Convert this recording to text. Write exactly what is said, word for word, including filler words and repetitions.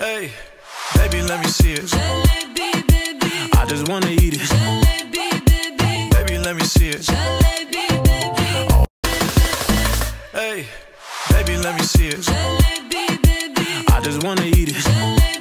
Hey, baby, let me see it. Jalebi, baby. I just wanna eat it. Jalebi, baby. Baby, let me see it. Jalebi, baby. Oh. Hey, baby, let me see it. Jalebi, baby. I just wanna eat it. Jalebi.